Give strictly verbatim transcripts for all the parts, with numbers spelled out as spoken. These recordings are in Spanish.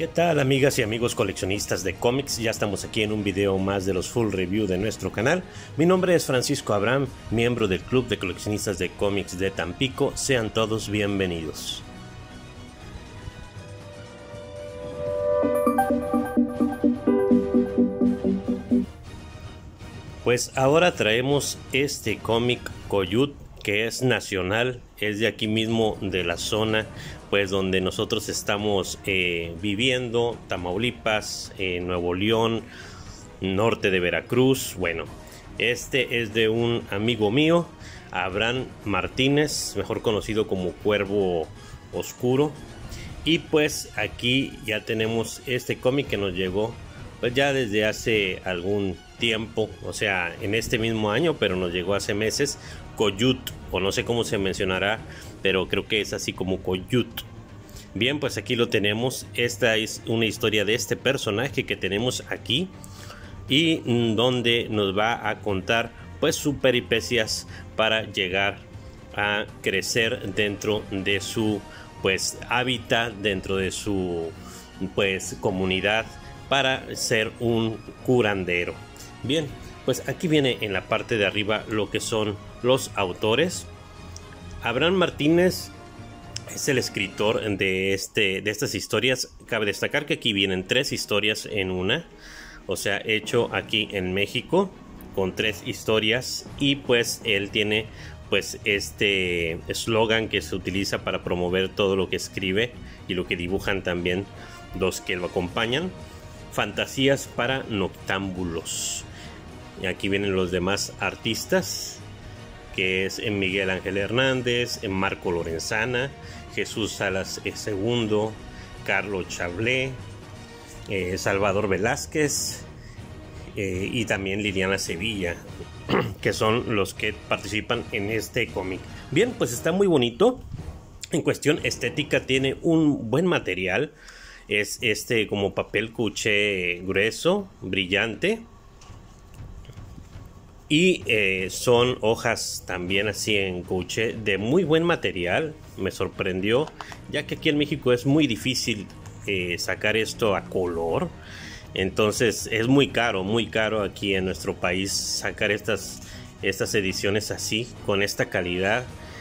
¿Qué tal, amigas y amigos coleccionistas de cómics? Ya estamos aquí en un video más de los full review de nuestro canal. Mi nombre es Francisco Abraham, miembro del Club de Coleccionistas de Cómics de Tampico. Sean todos bienvenidos. Pues ahora traemos este cómic Coyut, que es nacional, es de aquí mismo de la zona pues donde nosotros estamos eh, viviendo, Tamaulipas, eh, Nuevo León, norte de Veracruz. Bueno, este es de un amigo mío, Abraham Martínez, mejor conocido como Cuervo Oscuro. Y pues aquí ya tenemos este cómic que nos llegó pues ya desde hace algún tiempo, o sea, en este mismo año, pero nos llegó hace meses. Coyut, o no sé cómo se mencionará, pero creo que es así como Coyut. Bien, pues aquí lo tenemos. Esta es una historia de este personaje que tenemos aquí y donde nos va a contar pues sus peripecias para llegar a crecer dentro de su pues hábitat, dentro de su pues comunidad, para ser un curandero. Bien, pues aquí viene en la parte de arriba lo que son los autores. Abraham Martínez es el escritor de, este, de estas historias. Cabe destacar que aquí vienen tres historias en una, o sea, hecho aquí en México con tres historias. Y pues él tiene pues este eslogan que se utiliza para promover todo lo que escribe y lo que dibujan también los que lo acompañan: fantasías para noctámbulos. Y aquí vienen los demás artistas, que es en Miguel Ángel Hernández, en Marco Lorenzana, Jesús Salas segundo, Carlos Chablé, eh, Salvador Velázquez eh, y también Liliana Sevilla, que son los que participan en este cómic. Bien, pues está muy bonito. En cuestión estética tiene un buen material. Es este como papel cuché grueso, brillante. Y eh, son hojas también así en couché de muy buen material. Me sorprendió, ya que aquí en México es muy difícil eh, sacar esto a color. Entonces es muy caro, muy caro aquí en nuestro país sacar estas, estas ediciones así, con esta calidad.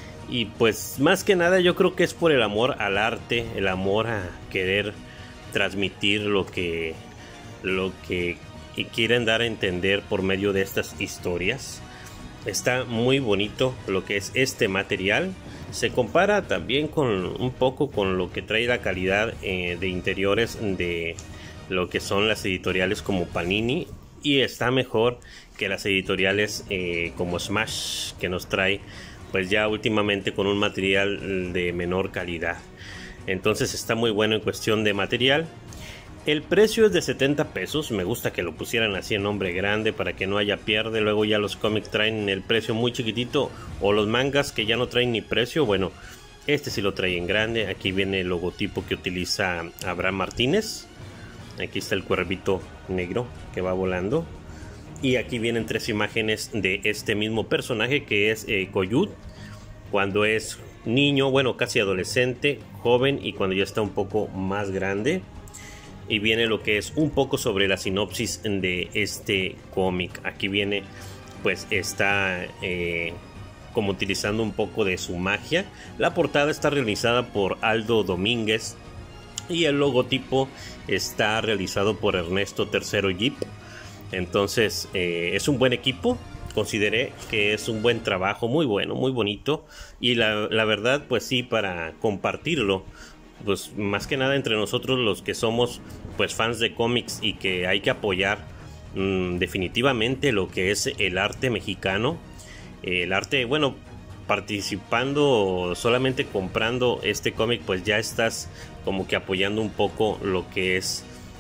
Y pues más que nada yo creo que es por el amor al arte, el amor a querer transmitir lo que, lo que y quieren dar a entender por medio de estas historias. Está muy bonito lo que es este material. Se compara también con un poco con lo que trae la calidad eh, de interiores de lo que son las editoriales como Panini, y está mejor que las editoriales eh, como Smash, que nos trae pues ya últimamente con un material de menor calidad. Entonces está muy bueno en cuestión de material. El precio es de setenta pesos. Me gusta que lo pusieran así en nombre grande para que no haya pierde. Luego ya los cómics traen el precio muy chiquitito, o los mangas que ya no traen ni precio. Bueno, este sí lo trae en grande. Aquí viene el logotipo que utiliza Abraham Martínez. Aquí está el cuervito negro que va volando. Y aquí vienen tres imágenes de este mismo personaje, que es eh, Coyut, cuando es niño, bueno, casi adolescente, joven, y cuando ya está un poco más grande. Y viene lo que es un poco sobre la sinopsis de este cómic. Aquí viene pues está eh, como utilizando un poco de su magia. La portada está realizada por Aldo Domínguez y el logotipo está realizado por Ernesto Tercero Jeep. Entonces eh, es un buen equipo. Consideré que es un buen trabajo, muy bueno, muy bonito. Y la, la verdad pues sí, para compartirlo pues más que nada entre nosotros los que somos pues fans de cómics, y que hay que apoyar mmm, definitivamente lo que es el arte mexicano. El arte, bueno, participando, solamente comprando este cómic, pues ya estás como que apoyando un poco lo que es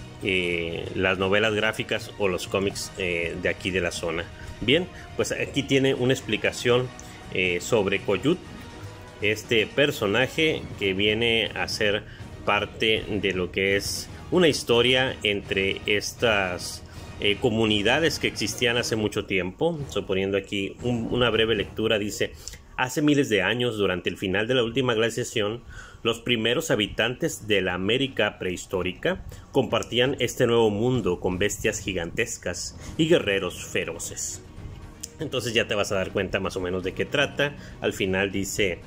eh, las novelas gráficas o los cómics eh, de aquí de la zona. Bien, pues aquí tiene una explicación eh, sobre Coyut, este personaje que viene a ser parte de lo que es una historia entre estas eh, comunidades que existían hace mucho tiempo. Suponiendo aquí un, una breve lectura, dice: Hace miles de años, durante el final de la última glaciación, los primeros habitantes de la América prehistórica compartían este nuevo mundo con bestias gigantescas y guerreros feroces. Entonces ya te vas a dar cuenta más o menos de qué trata. Al final dice: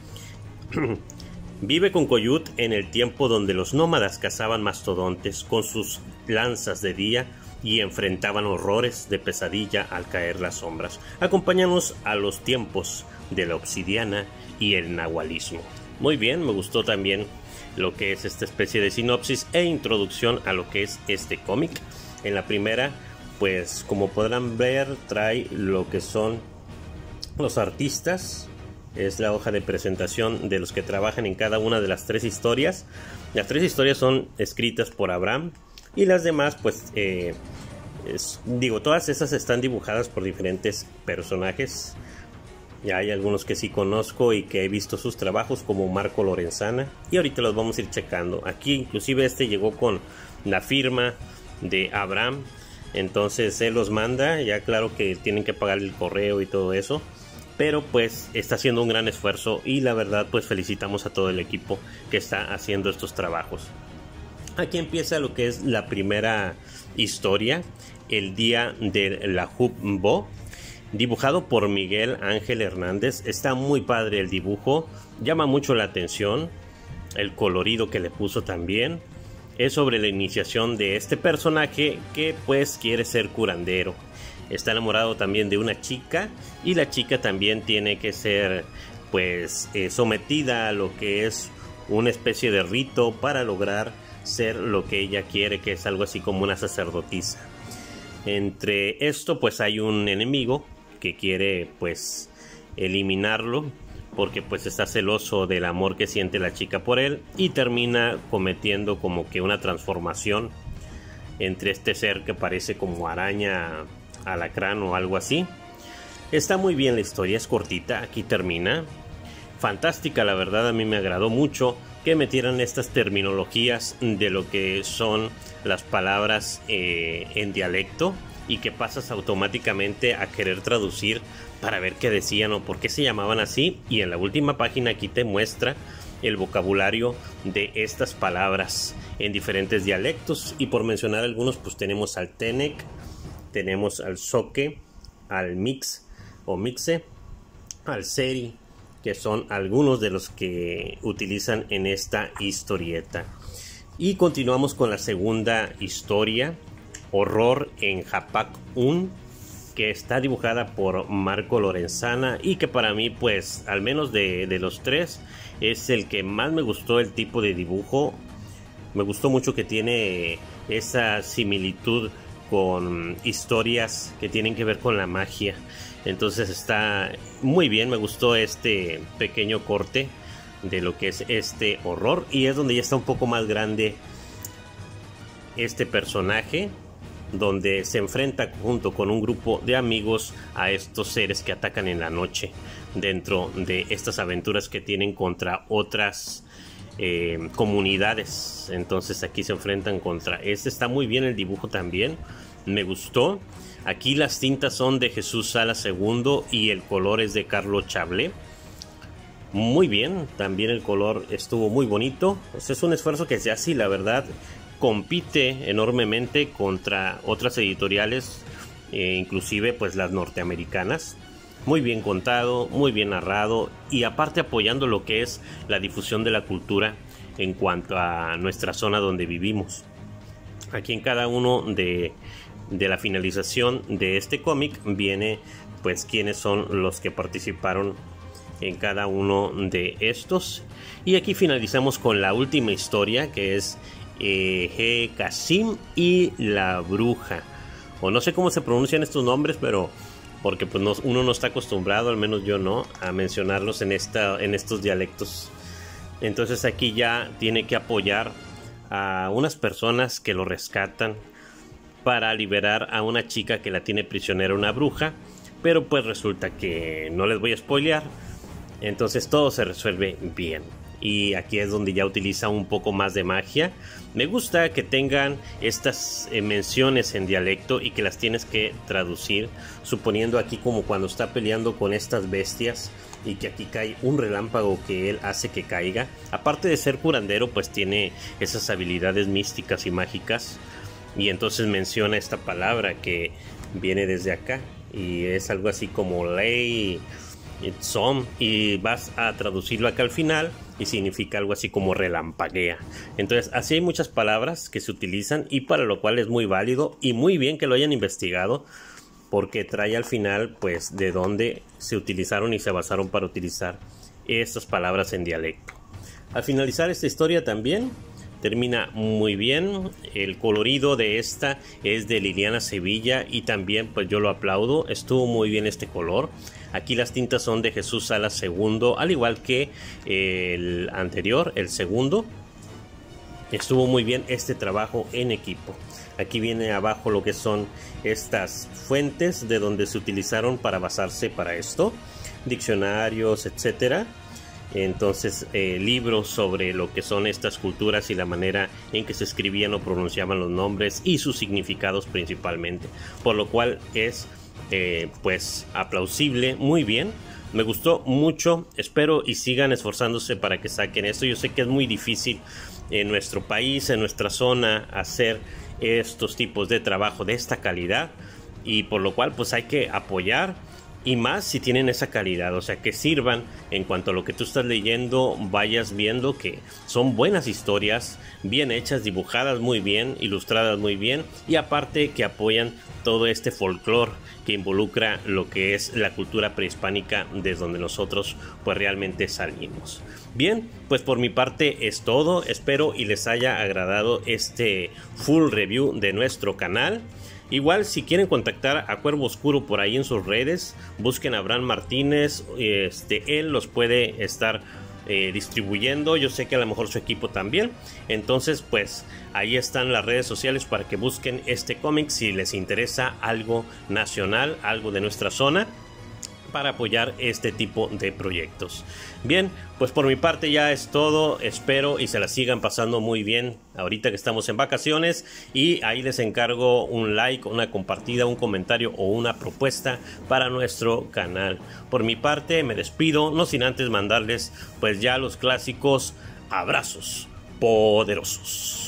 vive Concoyut en el tiempo donde los nómadas cazaban mastodontes con sus lanzas de día y enfrentaban horrores de pesadilla al caer las sombras. Acompáñanos a los tiempos de la obsidiana y el nahualismo. Muy bien, me gustó también lo que es esta especie de sinopsis e introducción a lo que es este cómic. En la primera, pues como podrán ver, trae lo que son los artistas. Es la hoja de presentación de los que trabajan en cada una de las tres historias. Las tres historias son escritas por Abraham y las demás, pues, eh, es, digo, todas esas están dibujadas por diferentes personajes. Ya hay algunos que sí conozco y que he visto sus trabajos, como Marco Lorenzana, y ahorita los vamos a ir checando. Aquí inclusive este llegó con la firma de Abraham, entonces él los manda. Ya claro que tienen que pagar el correo y todo eso, pero pues está haciendo un gran esfuerzo y la verdad pues felicitamos a todo el equipo que está haciendo estos trabajos. Aquí empieza lo que es la primera historia, el día de la Hub-Bo, dibujado por Miguel Ángel Hernández. Está muy padre el dibujo, llama mucho la atención, el colorido que le puso también. Es sobre la iniciación de este personaje que pues quiere ser curandero. Está enamorado también de una chica y la chica también tiene que ser pues eh, sometida a lo que es una especie de rito para lograr ser lo que ella quiere, que es algo así como una sacerdotisa. Entre esto pues hay un enemigo que quiere pues eliminarlo porque pues está celoso del amor que siente la chica por él y termina cometiendo como que una transformación entre este ser que parece como araña, alacrán o algo así. Está muy bien la historia, es cortita, aquí termina. Fantástica, la verdad, a mí me agradó mucho que metieran estas terminologías de lo que son las palabras eh, en dialecto, y que pasas automáticamente a querer traducir para ver qué decían o por qué se llamaban así. Y en la última página aquí te muestra el vocabulario de estas palabras en diferentes dialectos, y por mencionar algunos pues tenemos al Tenec, tenemos al Soque, al Mix o Mixe, al Seri, que son algunos de los que utilizan en esta historieta. Y continuamos con la segunda historia, Horror en Japac uno, que está dibujada por Marco Lorenzana y que para mí pues al menos de, de los tres es el que más me gustó el tipo de dibujo. Me gustó mucho que tiene esa similitud con historias que tienen que ver con la magia. Entonces está muy bien, me gustó este pequeño corte de lo que es este horror, y es donde ya está un poco más grande este personaje, donde se enfrenta junto con un grupo de amigos a estos seres que atacan en la noche dentro de estas aventuras que tienen contra otras eh, comunidades. Entonces aquí se enfrentan contra este. Está muy bien el dibujo también, me gustó. Aquí las tintas son de Jesús Sala segundo y el color es de Carlos Chablé. Muy bien, también el color estuvo muy bonito. Pues es un esfuerzo que se hace y la verdad compite enormemente contra otras editoriales, eh, inclusive pues las norteamericanas. Muy bien contado, muy bien narrado, y aparte apoyando lo que es la difusión de la cultura en cuanto a nuestra zona donde vivimos. Aquí en cada uno de, de la finalización de este cómic viene pues quiénes son los que participaron en cada uno de estos. Y aquí finalizamos con la última historia, que es eh, G. Kasim y la bruja, o no sé cómo se pronuncian estos nombres, pero porque pues no, uno no está acostumbrado, al menos yo no, a mencionarlos en, esta, en estos dialectos. Entonces aquí ya tiene que apoyar a unas personas que lo rescatan para liberar a una chica que la tiene prisionera una bruja, pero pues resulta que no les voy a spoilear. Entonces todo se resuelve bien. y aquí es donde ya utiliza un poco más de magia. Me gusta que tengan estas eh, menciones en dialecto y que las tienes que traducir, suponiendo aquí como cuando está peleando con estas bestias y que aquí cae un relámpago que él hace que caiga. Aparte de ser curandero, pues tiene esas habilidades místicas y mágicas, y entonces menciona esta palabra que viene desde acá y es algo así como ley Som, y vas a traducirlo acá al final y significa algo así como relampaguea. Entonces así hay muchas palabras que se utilizan, y para lo cual es muy válido y muy bien que lo hayan investigado, porque trae al final pues de dónde se utilizaron y se basaron para utilizar estas palabras en dialecto. Al finalizar esta historia también termina muy bien. El colorido de esta es de Liliana Sevilla y también pues yo lo aplaudo, estuvo muy bien este color. Aquí las tintas son de Jesús Salas segundo, al igual que el anterior, el segundo. Estuvo muy bien este trabajo en equipo. Aquí viene abajo lo que son estas fuentes de donde se utilizaron para basarse para esto, diccionarios, etcétera. Entonces eh, libros sobre lo que son estas culturas y la manera en que se escribían o pronunciaban los nombres y sus significados principalmente, por lo cual es eh, pues aplausible, muy bien. Me gustó mucho, espero y sigan esforzándose para que saquen esto. Yo sé que es muy difícil en nuestro país, en nuestra zona, hacer estos tipos de trabajo de esta calidad, y por lo cual pues hay que apoyar, y más si tienen esa calidad, o sea, que sirvan en cuanto a lo que tú estás leyendo, vayas viendo que son buenas historias, bien hechas, dibujadas muy bien, ilustradas muy bien, y aparte que apoyan todo este folclore que involucra lo que es la cultura prehispánica desde donde nosotros pues realmente salimos. Bien, pues por mi parte es todo, espero y les haya agradado este full review de nuestro canal. Igual si quieren contactar a Cuervo Oscuro por ahí en sus redes, busquen a Abraham Martínez, este, él los puede estar eh, distribuyendo, yo sé que a lo mejor su equipo también. Entonces pues ahí están las redes sociales para que busquen este cómic si les interesa algo nacional, algo de nuestra zona, para apoyar este tipo de proyectos. Bien, pues por mi parte ya es todo, espero y se la sigan pasando muy bien ahorita que estamos en vacaciones, y ahí les encargo un like, una compartida, un comentario o una propuesta para nuestro canal. Por mi parte me despido, no sin antes mandarles pues ya los clásicos abrazos poderosos.